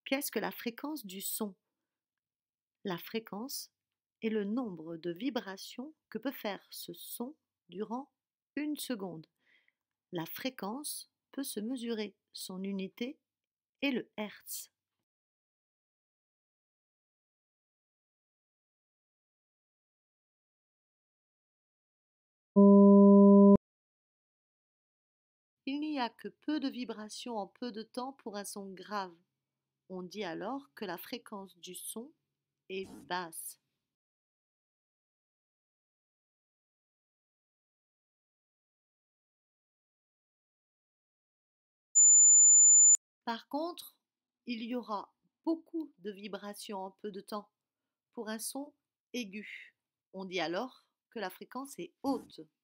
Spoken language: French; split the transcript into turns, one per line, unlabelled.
Qu'est-ce que la fréquence du son? La fréquence est le nombre de vibrations que peut faire ce son durant une seconde. La fréquence peut se mesurer, son unité est le hertz. Il n'y a que peu de vibrations en peu de temps pour un son grave. On dit alors que la fréquence du son est basse. Par contre, il y aura beaucoup de vibrations en peu de temps pour un son aigu. On dit alors que la fréquence est haute.